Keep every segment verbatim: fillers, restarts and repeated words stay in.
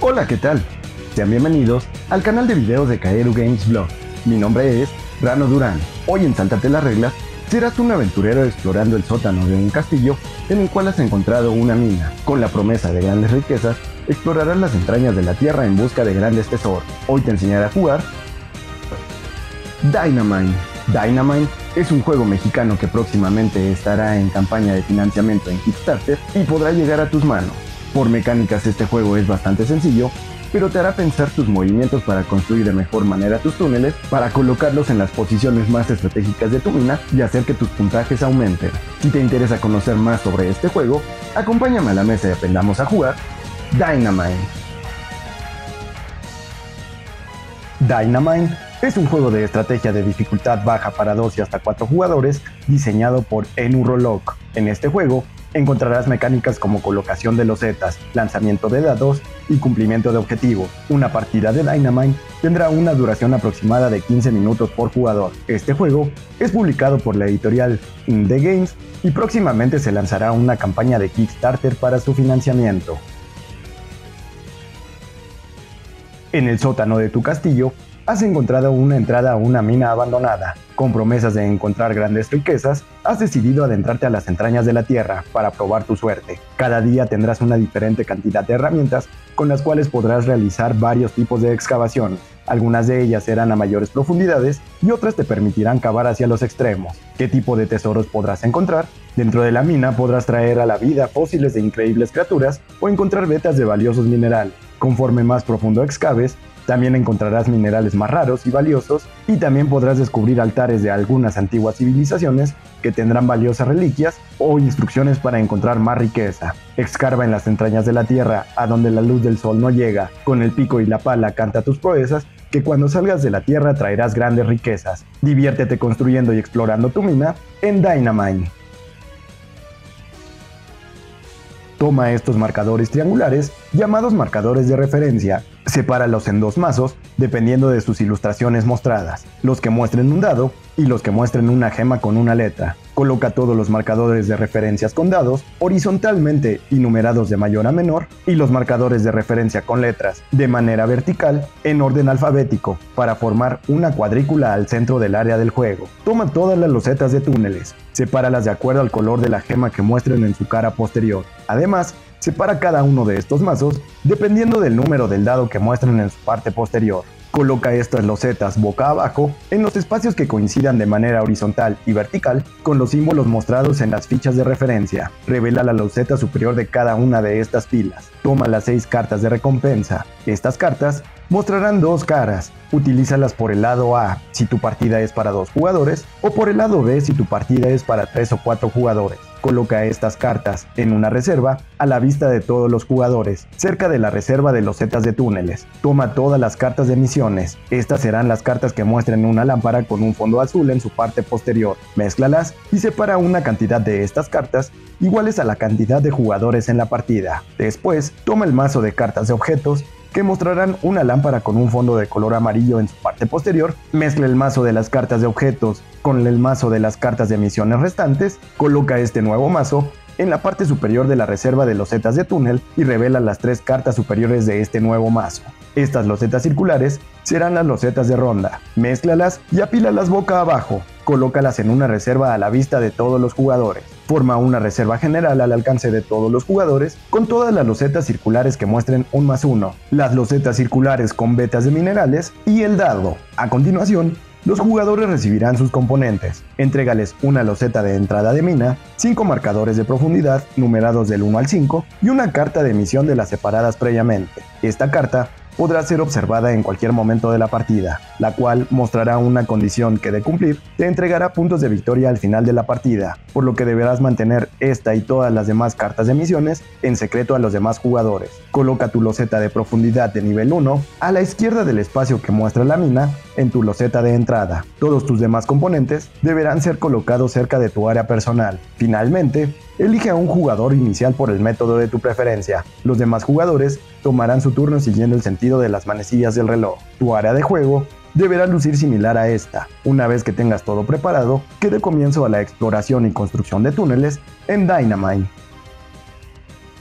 Hola, ¿qué tal? Sean bienvenidos al canal de videos de Kaeru Games Vlog. Mi nombre es Rano Durán. Hoy en Sáltate las Reglas serás un aventurero explorando el sótano de un castillo en el cual has encontrado una mina. Con la promesa de grandes riquezas, explorarás las entrañas de la tierra en busca de grandes tesoros. Hoy te enseñaré a jugar Dynamine. Dynamine es un juego mexicano que próximamente estará en campaña de financiamiento en Kickstarter y podrá llegar a tus manos. Por mecánicas este juego es bastante sencillo, pero te hará pensar tus movimientos para construir de mejor manera tus túneles, para colocarlos en las posiciones más estratégicas de tu mina y hacer que tus puntajes aumenten. Si te interesa conocer más sobre este juego, acompáñame a la mesa y aprendamos a jugar Dynamine. Dynamine es un juego de estrategia de dificultad baja para dos y hasta cuatro jugadores diseñado por Enuroloc. En este juego encontrarás mecánicas como colocación de losetas, lanzamiento de dados y cumplimiento de objetivos. Una partida de Dynamine tendrá una duración aproximada de quince minutos por jugador. Este juego es publicado por la editorial Indie Games y próximamente se lanzará una campaña de Kickstarter para su financiamiento. En el sótano de tu castillo has encontrado una entrada a una mina abandonada. Con promesas de encontrar grandes riquezas, has decidido adentrarte a las entrañas de la tierra para probar tu suerte. Cada día tendrás una diferente cantidad de herramientas con las cuales podrás realizar varios tipos de excavación. Algunas de ellas serán a mayores profundidades y otras te permitirán cavar hacia los extremos. ¿Qué tipo de tesoros podrás encontrar? Dentro de la mina podrás traer a la vida fósiles de increíbles criaturas o encontrar vetas de valiosos minerales. Conforme más profundo excaves, también encontrarás minerales más raros y valiosos, y también podrás descubrir altares de algunas antiguas civilizaciones que tendrán valiosas reliquias o instrucciones para encontrar más riqueza. Escarba en las entrañas de la tierra, a donde la luz del sol no llega. Con el pico y la pala canta tus proezas, que cuando salgas de la tierra traerás grandes riquezas. Diviértete construyendo y explorando tu mina en Dynamine. Toma estos marcadores triangulares, llamados marcadores de referencia. Sepáralos en dos mazos, dependiendo de sus ilustraciones mostradas, los que muestren un dado y los que muestren una gema con una letra. Coloca todos los marcadores de referencias con dados horizontalmente y numerados de mayor a menor, y los marcadores de referencia con letras de manera vertical en orden alfabético para formar una cuadrícula al centro del área del juego. Toma todas las losetas de túneles, sepáralas de acuerdo al color de la gema que muestren en su cara posterior. Además, separa cada uno de estos mazos dependiendo del número del dado que muestren en su parte posterior. Coloca estas losetas boca abajo en los espacios que coincidan de manera horizontal y vertical con los símbolos mostrados en las fichas de referencia. Revela la loseta superior de cada una de estas filas. Toma las seis cartas de recompensa. Estas cartas mostrarán dos caras. Utilízalas por el lado A si tu partida es para dos jugadores o por el lado B si tu partida es para tres o cuatro jugadores. Coloca estas cartas en una reserva a la vista de todos los jugadores, cerca de la reserva de losetas de túneles. Toma todas las cartas de misiones. Estas serán las cartas que muestren una lámpara con un fondo azul en su parte posterior. Mézclalas y separa una cantidad de estas cartas iguales a la cantidad de jugadores en la partida. Después, toma el mazo de cartas de objetos que mostrarán una lámpara con un fondo de color amarillo en su parte posterior. Mezcla el mazo de las cartas de objetos con el mazo de las cartas de misiones restantes. Coloca este nuevo mazo en la parte superior de la reserva de losetas de túnel y revela las tres cartas superiores de este nuevo mazo. Estas losetas circulares serán las losetas de ronda. Mézclalas y apílalas boca abajo. Colócalas en una reserva a la vista de todos los jugadores. Forma una reserva general al alcance de todos los jugadores con todas las losetas circulares que muestren un más uno, las losetas circulares con vetas de minerales y el dado. A continuación, los jugadores recibirán sus componentes. Entrégales una loseta de entrada de mina, cinco marcadores de profundidad numerados del uno al cinco y una carta de misión de las separadas previamente. Esta carta podrá ser observada en cualquier momento de la partida, la cual mostrará una condición que de cumplir te entregará puntos de victoria al final de la partida, por lo que deberás mantener esta y todas las demás cartas de misiones en secreto a los demás jugadores. Coloca tu loseta de profundidad de nivel uno a la izquierda del espacio que muestra la mina en tu loseta de entrada. Todos tus demás componentes deberán ser colocados cerca de tu área personal. Finalmente, elige a un jugador inicial por el método de tu preferencia. Los demás jugadores tomarán su turno siguiendo el sentido de las manecillas del reloj. Tu área de juego deberá lucir similar a esta. Una vez que tengas todo preparado, que dé comienzo a la exploración y construcción de túneles en Dynamine.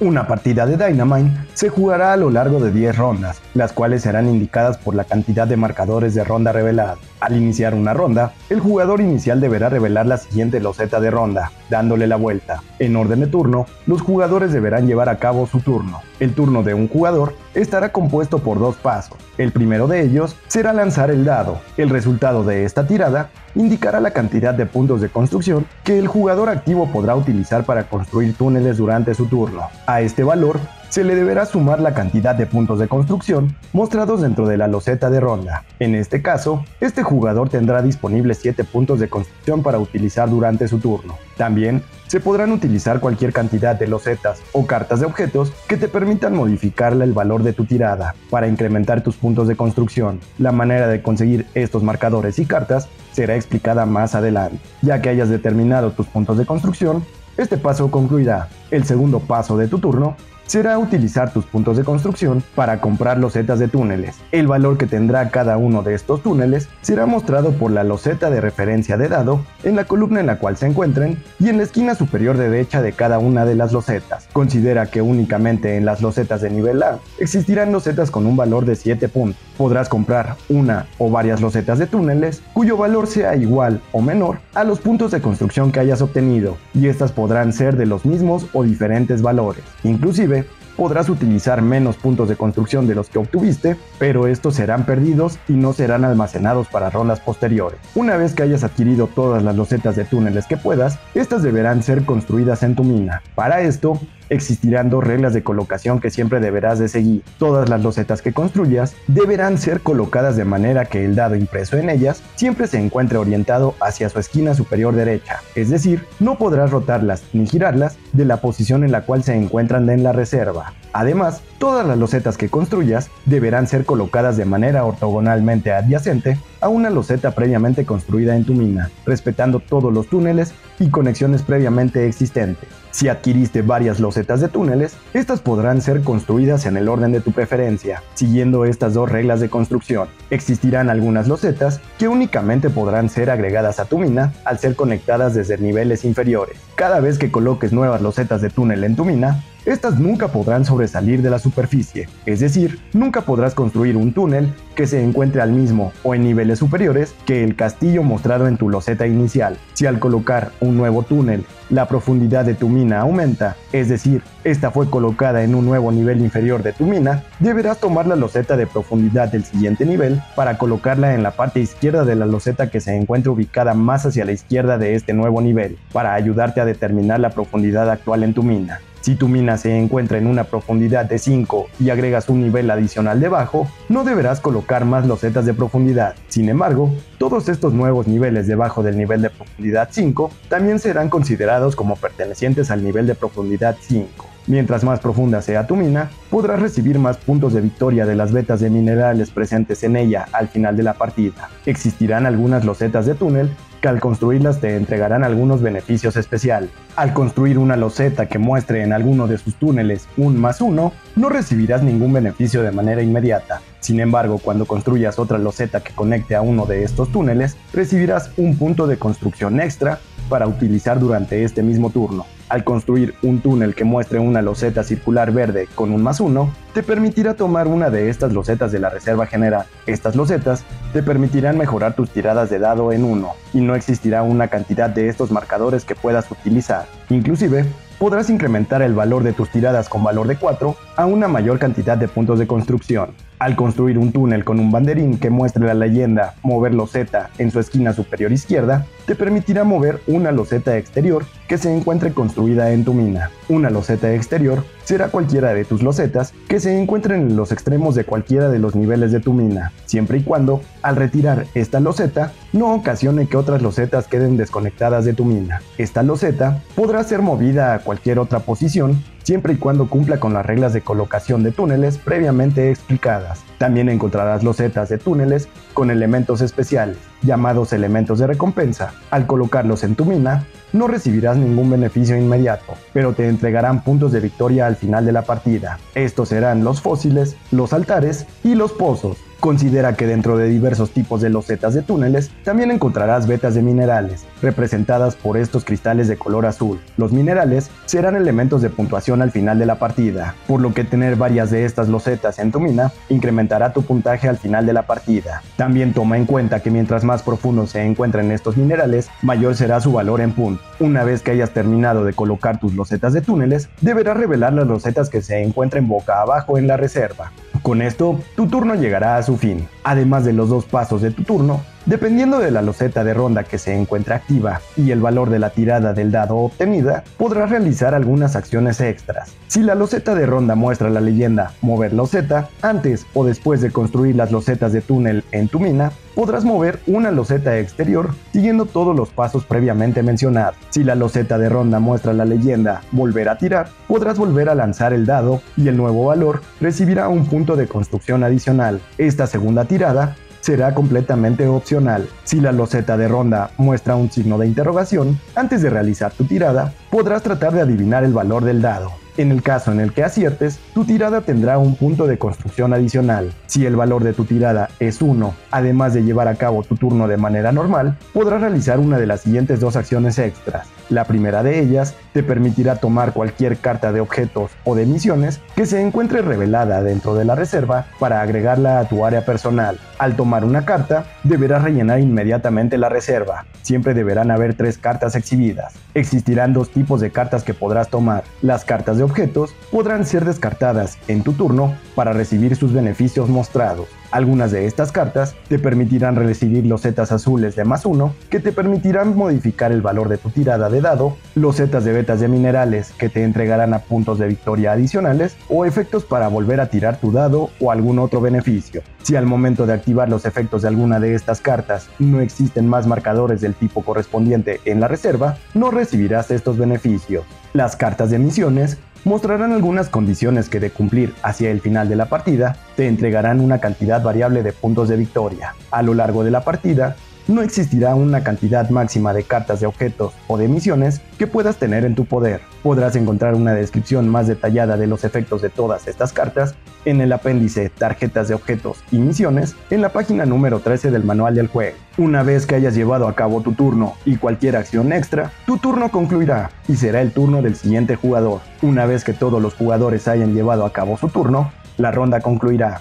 Una partida de Dynamite se jugará a lo largo de diez rondas, las cuales serán indicadas por la cantidad de marcadores de ronda revelada. Al iniciar una ronda, el jugador inicial deberá revelar la siguiente loseta de ronda, dándole la vuelta. En orden de turno, los jugadores deberán llevar a cabo su turno. El turno de un jugador estará compuesto por dos pasos. El primero de ellos será lanzar el dado. El resultado de esta tirada indicará la cantidad de puntos de construcción que el jugador activo podrá utilizar para construir túneles durante su turno. A este valor se le deberá sumar la cantidad de puntos de construcción mostrados dentro de la loseta de ronda. En este caso, este jugador tendrá disponibles siete puntos de construcción para utilizar durante su turno. También se podrán utilizar cualquier cantidad de losetas o cartas de objetos que te permitan modificarle el valor de tu tirada para incrementar tus puntos de construcción. La manera de conseguir estos marcadores y cartas será explicada más adelante. Ya que hayas determinado tus puntos de construcción, este paso concluirá. El segundo paso de tu turno será utilizar tus puntos de construcción para comprar losetas de túneles. El valor que tendrá cada uno de estos túneles será mostrado por la loseta de referencia de dado en la columna en la cual se encuentren y en la esquina superior derecha de cada una de las losetas. Considera que únicamente en las losetas de nivel A existirán losetas con un valor de siete puntos. Podrás comprar una o varias losetas de túneles cuyo valor sea igual o menor a los puntos de construcción que hayas obtenido, y estas podrán ser de los mismos o diferentes valores. Inclusive, podrás utilizar menos puntos de construcción de los que obtuviste, pero estos serán perdidos y no serán almacenados para rondas posteriores. Una vez que hayas adquirido todas las losetas de túneles que puedas, estas deberán ser construidas en tu mina. Para esto, existirán dos reglas de colocación que siempre deberás de seguir. Todas las losetas que construyas deberán ser colocadas de manera que el dado impreso en ellas siempre se encuentre orientado hacia su esquina superior derecha, es decir, no podrás rotarlas ni girarlas de la posición en la cual se encuentran en la reserva. Además, todas las losetas que construyas deberán ser colocadas de manera ortogonalmente adyacente a una loseta previamente construida en tu mina, respetando todos los túneles y conexiones previamente existentes. Si adquiriste varias losetas de túneles, estas podrán ser construidas en el orden de tu preferencia, siguiendo estas dos reglas de construcción. Existirán algunas losetas que únicamente podrán ser agregadas a tu mina al ser conectadas desde niveles inferiores. Cada vez que coloques nuevas losetas de túnel en tu mina, estas nunca podrán sobresalir de la superficie, es decir, nunca podrás construir un túnel que se encuentre al mismo o en niveles superiores que el castillo mostrado en tu loseta inicial. Si al colocar un nuevo túnel, la profundidad de tu mina aumenta, es decir, esta fue colocada en un nuevo nivel inferior de tu mina, deberás tomar la loseta de profundidad del siguiente nivel para colocarla en la parte izquierda de la loseta que se encuentra ubicada más hacia la izquierda de este nuevo nivel, para ayudarte a determinar la profundidad actual en tu mina. Si tu mina se encuentra en una profundidad de cinco y agregas un nivel adicional debajo, no deberás colocar más losetas de profundidad. Sin embargo, todos estos nuevos niveles debajo del nivel de profundidad cinco también serán considerados como pertenecientes al nivel de profundidad cinco. Mientras más profunda sea tu mina, podrás recibir más puntos de victoria de las vetas de minerales presentes en ella al final de la partida. Existirán algunas losetas de túnel que al construirlas te entregarán algunos beneficios especiales. Al construir una loseta que muestre en alguno de sus túneles un más uno, no recibirás ningún beneficio de manera inmediata. Sin embargo, cuando construyas otra loseta que conecte a uno de estos túneles, recibirás un punto de construcción extra para utilizar durante este mismo turno. Al construir un túnel que muestre una loseta circular verde con un más uno, te permitirá tomar una de estas losetas de la reserva general. Estas losetas te permitirán mejorar tus tiradas de dado en uno, y no existirá una cantidad de estos marcadores que puedas utilizar. Inclusive, podrás incrementar el valor de tus tiradas con valor de cuatro a una mayor cantidad de puntos de construcción. Al construir un túnel con un banderín que muestre la leyenda mover loseta en su esquina superior izquierda, te permitirá mover una loseta exterior que se encuentre construida en tu mina. Una loseta exterior será cualquiera de tus losetas que se encuentren en los extremos de cualquiera de los niveles de tu mina, siempre y cuando, al retirar esta loseta, no ocasione que otras losetas queden desconectadas de tu mina. Esta loseta podrá ser movida a cualquier otra posición, siempre y cuando cumpla con las reglas de colocación de túneles previamente explicadas. También encontrarás losetas de túneles con elementos especiales, llamados elementos de recompensa. Al colocarlos en tu mina, no recibirás ningún beneficio inmediato, pero te entregarán puntos de victoria al final de la partida. Estos serán los fósiles, los altares y los pozos. Considera que dentro de diversos tipos de losetas de túneles también encontrarás vetas de minerales, representadas por estos cristales de color azul. Los minerales serán elementos de puntuación al final de la partida, por lo que tener varias de estas losetas en tu mina incrementará tu puntaje al final de la partida. También toma en cuenta que mientras más profundos se encuentren estos minerales, mayor será su valor en puntos. Una vez que hayas terminado de colocar tus losetas de túneles, deberás revelar las losetas que se encuentren boca abajo en la reserva. Con esto, tu turno llegará a su fin. Además de los dos pasos de tu turno, dependiendo de la loseta de ronda que se encuentra activa y el valor de la tirada del dado obtenida, podrás realizar algunas acciones extras. Si la loseta de ronda muestra la leyenda mover loseta, antes o después de construir las losetas de túnel en tu mina, podrás mover una loseta exterior siguiendo todos los pasos previamente mencionados. Si la loseta de ronda muestra la leyenda volver a tirar, podrás volver a lanzar el dado y el nuevo valor recibirá un punto de construcción adicional. Esta segunda tirada será completamente opcional. Si la loseta de ronda muestra un signo de interrogación, antes de realizar tu tirada, podrás tratar de adivinar el valor del dado. En el caso en el que aciertes, tu tirada tendrá un punto de construcción adicional. Si el valor de tu tirada es uno, además de llevar a cabo tu turno de manera normal, podrás realizar una de las siguientes dos acciones extras. La primera de ellas te permitirá tomar cualquier carta de objetos o de misiones que se encuentre revelada dentro de la reserva para agregarla a tu área personal. Al tomar una carta, deberás rellenar inmediatamente la reserva. Siempre deberán haber tres cartas exhibidas. Existirán dos tipos de cartas que podrás tomar. Las cartas de objetos podrán ser descartadas en tu turno para recibir sus beneficios mostrados. Algunas de estas cartas te permitirán recibir losetas azules de más uno que te permitirán modificar el valor de tu tirada de dado, losetas de vetas de minerales que te entregarán a puntos de victoria adicionales o efectos para volver a tirar tu dado o algún otro beneficio. Si al momento de activar los efectos de alguna de estas cartas no existen más marcadores del tipo correspondiente en la reserva, no recibirás estos beneficios. Las cartas de misiones mostrarán algunas condiciones que de cumplir hacia el final de la partida te entregarán una cantidad variable de puntos de victoria. A lo largo de la partida, no existirá una cantidad máxima de cartas de objetos o de misiones que puedas tener en tu poder. Podrás encontrar una descripción más detallada de los efectos de todas estas cartas en el apéndice Tarjetas de objetos y misiones en la página número trece del manual del juego. Una vez que hayas llevado a cabo tu turno y cualquier acción extra, tu turno concluirá y será el turno del siguiente jugador. Una vez que todos los jugadores hayan llevado a cabo su turno, la ronda concluirá.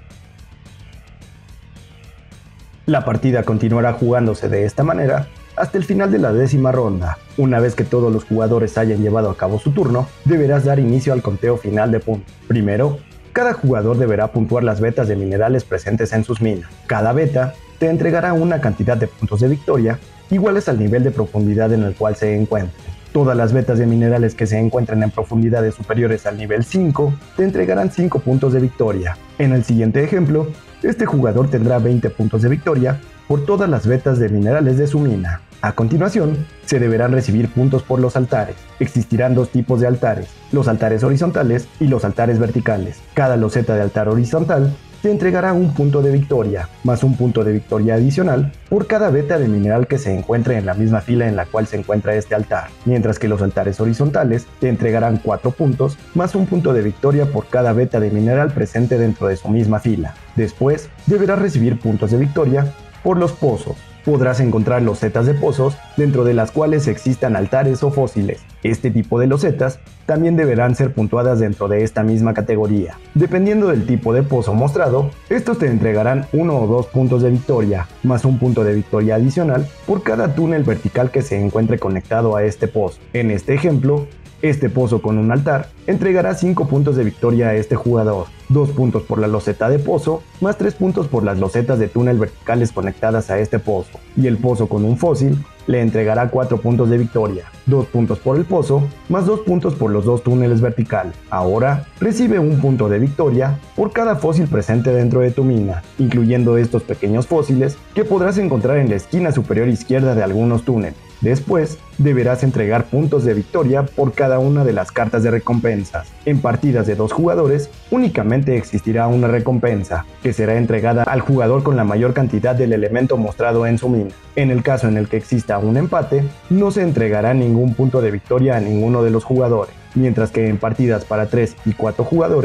La partida continuará jugándose de esta manera hasta el final de la décima ronda. Una vez que todos los jugadores hayan llevado a cabo su turno, deberás dar inicio al conteo final de puntos. Primero, cada jugador deberá puntuar las vetas de minerales presentes en sus minas. Cada veta te entregará una cantidad de puntos de victoria iguales al nivel de profundidad en el cual se encuentren. Todas las vetas de minerales que se encuentren en profundidades superiores al nivel cinco te entregarán cinco puntos de victoria. En el siguiente ejemplo, este jugador tendrá veinte puntos de victoria por todas las vetas de minerales de su mina. A continuación, se deberán recibir puntos por los altares. Existirán dos tipos de altares, los altares horizontales y los altares verticales. Cada loseta de altar horizontal te entregará un punto de victoria, más un punto de victoria adicional por cada veta de mineral que se encuentre en la misma fila en la cual se encuentra este altar, mientras que los altares horizontales te entregarán cuatro puntos, más un punto de victoria por cada veta de mineral presente dentro de su misma fila. Después, deberás recibir puntos de victoria por los pozos. Podrás encontrar losetas de pozos dentro de las cuales existan altares o fósiles. Este tipo de losetas también deberán ser puntuadas dentro de esta misma categoría. Dependiendo del tipo de pozo mostrado, estos te entregarán uno o dos puntos de victoria, más un punto de victoria adicional por cada túnel vertical que se encuentre conectado a este pozo. En este ejemplo, este pozo con un altar entregará cinco puntos de victoria a este jugador, dos puntos por la loseta de pozo, más tres puntos por las losetas de túnel verticales conectadas a este pozo, y el pozo con un fósil le entregará cuatro puntos de victoria, dos puntos por el pozo, más dos puntos por los dos túneles verticales. Ahora, recibe un punto de victoria por cada fósil presente dentro de tu mina, incluyendo estos pequeños fósiles que podrás encontrar en la esquina superior izquierda de algunos túneles. Después, deberás entregar puntos de victoria por cada una de las cartas de recompensas. En partidas de dos jugadores, únicamente existirá una recompensa, que será entregada al jugador con la mayor cantidad del elemento mostrado en su mina. En el caso en el que exista un empate, no se entregará ningún punto de victoria a ninguno de los jugadores, mientras que en partidas para tres y cuatro jugadores,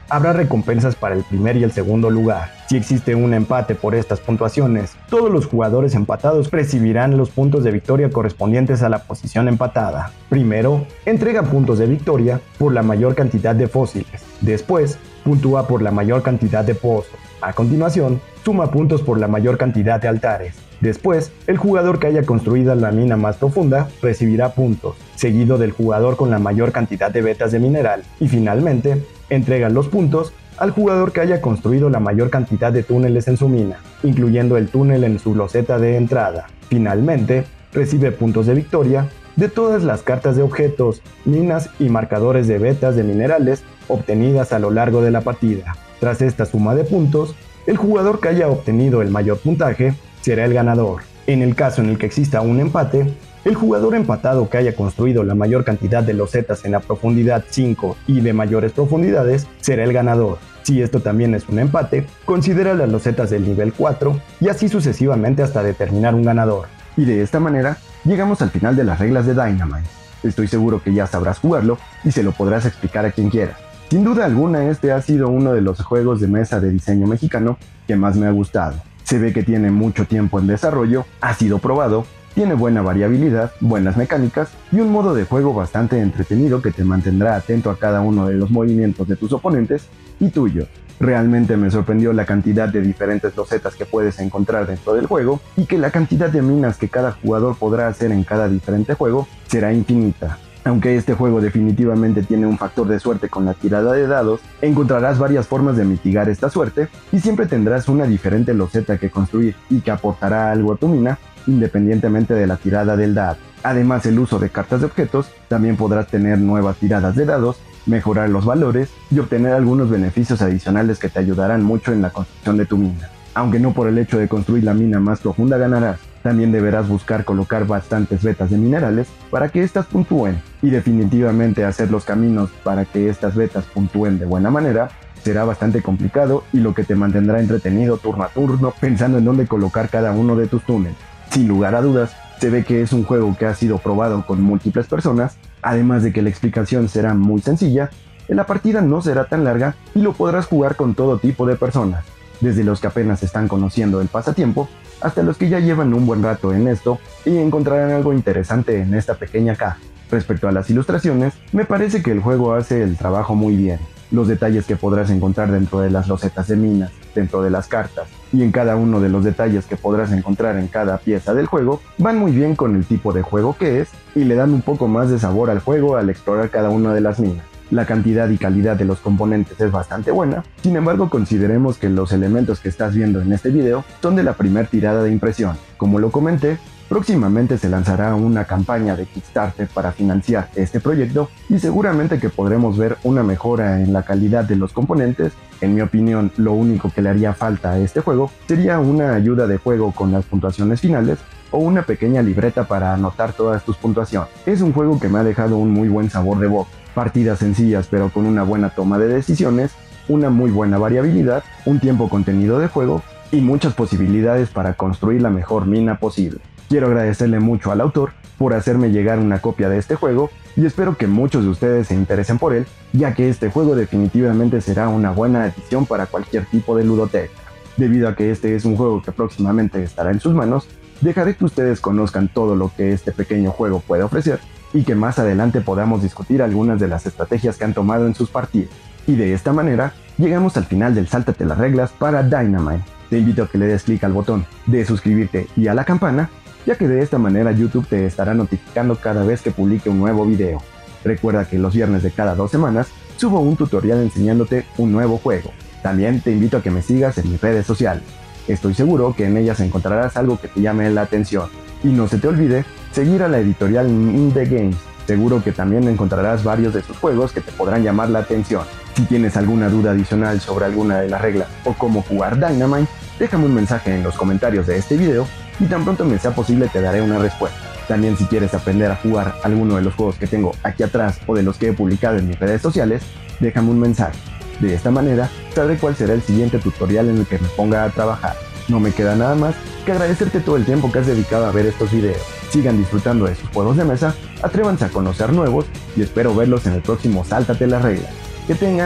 habrá recompensas para el primer y el segundo lugar. Si existe un empate por estas puntuaciones, todos los jugadores empatados recibirán los puntos de victoria correspondientes a la posición empatada. Primero, entrega puntos de victoria por la mayor cantidad de fósiles. Después, puntúa por la mayor cantidad de pozos. A continuación, suma puntos por la mayor cantidad de altares. Después, el jugador que haya construido la mina más profunda recibirá puntos, seguido del jugador con la mayor cantidad de vetas de mineral. Y finalmente, entrega los puntos al jugador que haya construido la mayor cantidad de túneles en su mina, incluyendo el túnel en su loseta de entrada. Finalmente, recibe puntos de victoria de todas las cartas de objetos, minas y marcadores de vetas de minerales obtenidas a lo largo de la partida. Tras esta suma de puntos, el jugador que haya obtenido el mayor puntaje será el ganador. En el caso en el que exista un empate, el jugador empatado que haya construido la mayor cantidad de losetas en la profundidad cinco y de mayores profundidades será el ganador. Si esto también es un empate, considera las losetas del nivel cuatro y así sucesivamente hasta determinar un ganador. Y de esta manera, llegamos al final de las reglas de Dynamite. Estoy seguro que ya sabrás jugarlo y se lo podrás explicar a quien quiera. Sin duda alguna, este ha sido uno de los juegos de mesa de diseño mexicano que más me ha gustado. Se ve que tiene mucho tiempo en desarrollo, ha sido probado, tiene buena variabilidad, buenas mecánicas y un modo de juego bastante entretenido que te mantendrá atento a cada uno de los movimientos de tus oponentes y tuyo. Realmente me sorprendió la cantidad de diferentes losetas que puedes encontrar dentro del juego y que la cantidad de minas que cada jugador podrá hacer en cada diferente juego será infinita. Aunque este juego definitivamente tiene un factor de suerte con la tirada de dados, encontrarás varias formas de mitigar esta suerte y siempre tendrás una diferente loseta que construir y que aportará algo a tu mina independientemente de la tirada del dado. Además, el uso de cartas de objetos, también podrás tener nuevas tiradas de dados, mejorar los valores y obtener algunos beneficios adicionales que te ayudarán mucho en la construcción de tu mina. Aunque no por el hecho de construir la mina más profunda ganarás, también deberás buscar colocar bastantes vetas de minerales para que éstas puntúen, y definitivamente hacer los caminos para que estas vetas puntúen de buena manera será bastante complicado y lo que te mantendrá entretenido turno a turno pensando en dónde colocar cada uno de tus túneles. Sin lugar a dudas, se ve que es un juego que ha sido probado con múltiples personas, además de que la explicación será muy sencilla, la partida no será tan larga y lo podrás jugar con todo tipo de personas, desde los que apenas están conociendo el pasatiempo hasta los que ya llevan un buen rato en esto y encontrarán algo interesante en esta pequeña caja. Respecto a las ilustraciones, me parece que el juego hace el trabajo muy bien. Los detalles que podrás encontrar dentro de las losetas de minas, dentro de las cartas y en cada uno de los detalles que podrás encontrar en cada pieza del juego van muy bien con el tipo de juego que es y le dan un poco más de sabor al juego al explorar cada una de las minas. La cantidad y calidad de los componentes es bastante buena, sin embargo consideremos que los elementos que estás viendo en este video son de la primera tirada de impresión. Como lo comenté, próximamente se lanzará una campaña de Kickstarter para financiar este proyecto y seguramente que podremos ver una mejora en la calidad de los componentes. En mi opinión, lo único que le haría falta a este juego sería una ayuda de juego con las puntuaciones finales o una pequeña libreta para anotar todas tus puntuaciones. Es un juego que me ha dejado un muy buen sabor de boca. Partidas sencillas pero con una buena toma de decisiones, una muy buena variabilidad, un tiempo contenido de juego y muchas posibilidades para construir la mejor mina posible. Quiero agradecerle mucho al autor por hacerme llegar una copia de este juego y espero que muchos de ustedes se interesen por él, ya que este juego definitivamente será una buena adición para cualquier tipo de ludoteca. Debido a que este es un juego que próximamente estará en sus manos, dejaré que ustedes conozcan todo lo que este pequeño juego puede ofrecer y que más adelante podamos discutir algunas de las estrategias que han tomado en sus partidas. Y de esta manera, llegamos al final del Sáltate las reglas para Dynamite. Te invito a que le des clic al botón de suscribirte y a la campana, ya que de esta manera YouTube te estará notificando cada vez que publique un nuevo video. Recuerda que los viernes de cada dos semanas subo un tutorial enseñándote un nuevo juego. También te invito a que me sigas en mis redes sociales. Estoy seguro que en ellas encontrarás algo que te llame la atención. Y no se te olvide seguir a la editorial Indie Games. Seguro que también encontrarás varios de sus juegos que te podrán llamar la atención. Si tienes alguna duda adicional sobre alguna de las reglas o cómo jugar Dynamite, déjame un mensaje en los comentarios de este video y tan pronto me sea posible te daré una respuesta. También si quieres aprender a jugar alguno de los juegos que tengo aquí atrás o de los que he publicado en mis redes sociales, déjame un mensaje. De esta manera sabré cuál será el siguiente tutorial en el que me ponga a trabajar. No me queda nada más que agradecerte todo el tiempo que has dedicado a ver estos videos. Sigan disfrutando de sus juegos de mesa, atrévanse a conocer nuevos y espero verlos en el próximo Sáltate las reglas. Que tengan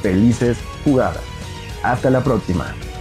Felices jugadas. Hasta la próxima.